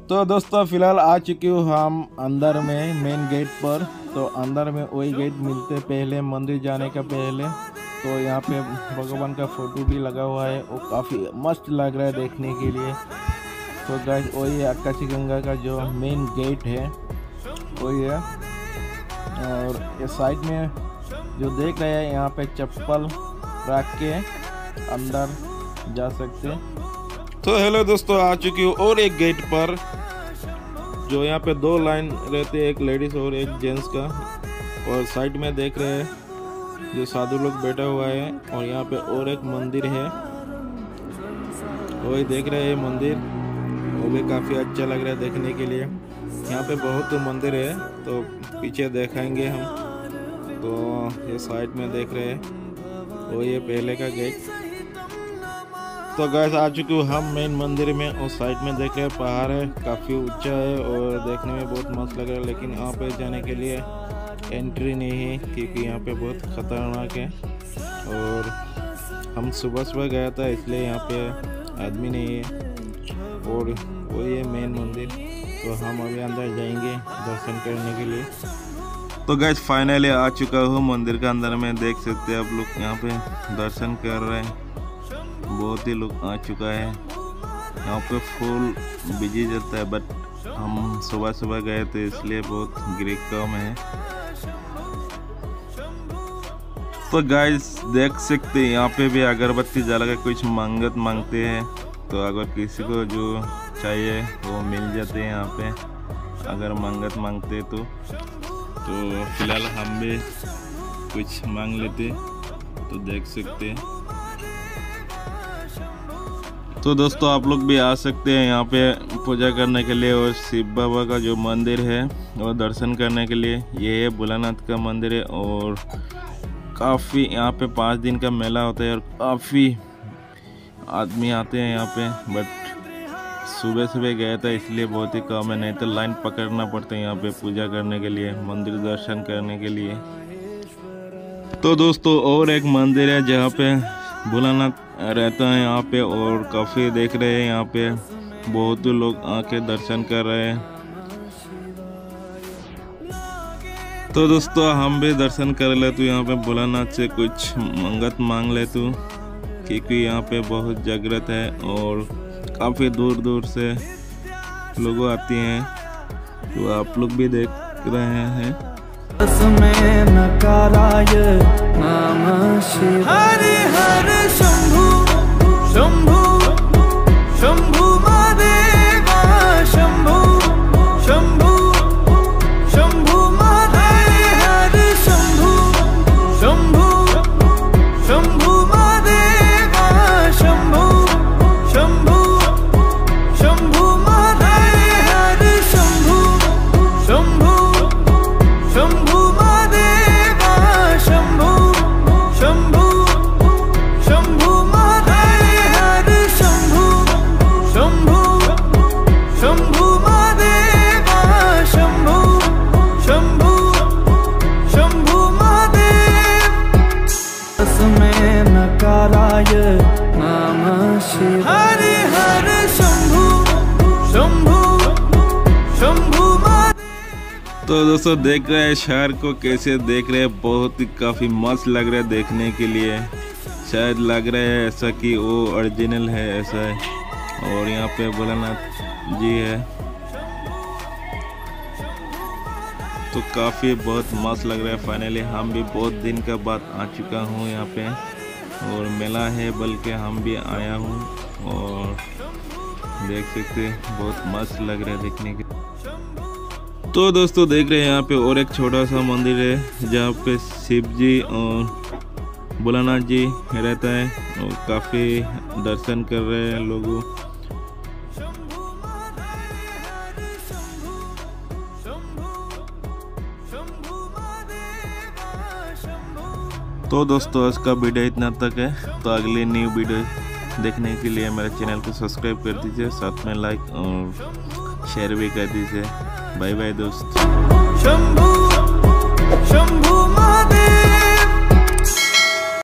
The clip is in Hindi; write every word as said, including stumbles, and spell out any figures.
तो दोस्तों फिलहाल आ चुके हो हम अंदर में मेन गेट पर। तो अंदर में वही गेट मिलते पहले मंदिर जाने का पहले। तो यहाँ पे भगवान का फोटो भी लगा हुआ है, वो काफ़ी मस्त लग रहा है देखने के लिए। तो गाइस वही आकाशी गंगा का जो मेन गेट है वही है। और ये साइड में जो देख रहे हैं यहाँ पे चप्पल रख के अंदर जा सकते। तो हेलो दोस्तों, आ चुकी हूँ और एक गेट पर जो यहाँ पे दो लाइन रहते हैं, एक लेडीज और एक जेंट्स का। और साइड में देख रहे हैं जो साधु लोग बैठा हुआ है। और यहाँ पे और एक मंदिर है, वही देख रहे हैं मंदिर, वो भी काफ़ी अच्छा लग रहा है देखने के लिए। यहाँ पे बहुत मंदिर है तो पीछे दिखाएंगे हम। तो ये साइड में देख रहे हैं वो ये पहले का गेट। तो गाइस आ चुके हो हम मेन मंदिर में। और साइड में देख रहे हैं पहाड़ है, काफ़ी ऊंचा है और देखने में बहुत मस्त लग रहा है। लेकिन यहाँ पे जाने के लिए एंट्री नहीं है क्योंकि यहाँ पे बहुत ख़तरनाक है। और हम सुबह सुबह गया था इसलिए यहाँ पे आदमी नहीं है। और वो ये मेन मंदिर, तो हम अभी अंदर जाएंगे दर्शन करने के लिए। तो गाइस फाइनली आ चुका हूँ मंदिर के अंदर में। देख सकते हैं आप लोग यहाँ पे दर्शन कर रहे हैं, बहुत ही लोग आ चुका है। यहाँ पे फुल बिजी जाता है, बट हम सुबह सुबह गए थे इसलिए बहुत गिरी कम है। तो गाइस देख सकते हैं यहाँ पे भी अगरबत्ती जला के कुछ मंगत मांगते हैं। तो अगर किसी को जो चाहिए वो मिल जाते हैं यहाँ पे अगर मंगत मांगते तो। तो फिलहाल हम भी कुछ मांग लेते, तो देख सकते हैं। तो दोस्तों आप लोग भी आ सकते हैं यहाँ पे पूजा करने के लिए। और शिव बाबा का जो मंदिर है वो दर्शन करने के लिए। ये है भोलानाथ का मंदिर है और काफ़ी यहाँ पे पाँच दिन का मेला होता है और काफ़ी आदमी आते हैं यहाँ पे। बट सुबह सुबह गया था इसलिए बहुत ही कम है, नहीं तो लाइन पकड़ना पड़ता है यहाँ पे पूजा करने के लिए, मंदिर दर्शन करने के लिए। तो दोस्तों और एक मंदिर है जहाँ पे भोलानाथ रहता है यहाँ पे। और काफ़ी देख रहे हैं यहाँ पे बहुत लोग आके दर्शन कर रहे हैं। तो दोस्तों हम भी दर्शन कर ले तो यहाँ पे भोलानाथ से कुछ मंगत मांग ले तो, क्योंकि यहाँ पे बहुत जागृत है और काफ़ी दूर दूर से लोग आते हैं। तो आप लोग भी देख रहे हैं। हरे हरे शंभु शंभु शंभु महादेवा शंभु शंभु शंभु महादेव हरे शंभु शंभु शंभु महादेवा शंभु शंभु शंभु महादेव हरे शंभु शंभु शंभु महादेवा शंभु शंभु शंभु महादेव हरे शंभु शंभु शंभु महादेवा शंभु शंभु शंभु महादेव तस्मै नकाराय नमः शिवाय। हरे हरे शंभु शंभु शंभु महादेव। तो दोस्तों देख रहे हैं शहर को कैसे देख रहे हैं, बहुत ही काफ़ी मस्त लग रहा है देखने के लिए। शायद लग रहा है ऐसा कि वो ओरिजिनल है ऐसा है। और यहाँ पे भोलानाथ जी है, तो काफ़ी बहुत मस्त लग रहा है। फाइनली हम भी बहुत दिन का बाद आ चुका हूँ यहाँ पे। और मेला है बल्कि हम भी आया हूँ और देख सकते हैं बहुत मस्त लग रहा है देखने के। तो दोस्तों देख रहे हैं यहाँ पे और एक छोटा सा मंदिर है जहाँ पे शिव जी और भोलानाथ जी रहता है और काफ़ी दर्शन कर रहे हैं लोगों। तो दोस्तों आज का वीडियो इतना तक है। तो अगली न्यू वीडियो देखने के लिए मेरे चैनल को सब्सक्राइब कर दीजिए, साथ में लाइक और शेयर भी कर दीजिए। बाय बाय दोस्त। शंभु शंभु महादेव।